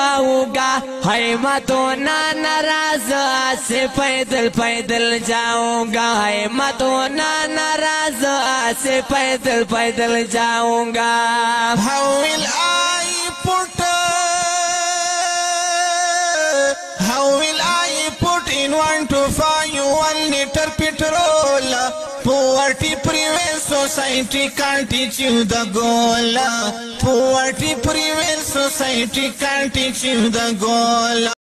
जाऊंगा, है मैं तो ना नाराज से पैदल पैदल जाऊंगा, है मैं तो ना नाराज से पैदल पैदल जाऊंगा। How will I put in 1 to 5 1 liter petrol? Poverty prevents society, can't teach you the goal. Poverty prevents society, can't teach you the goal.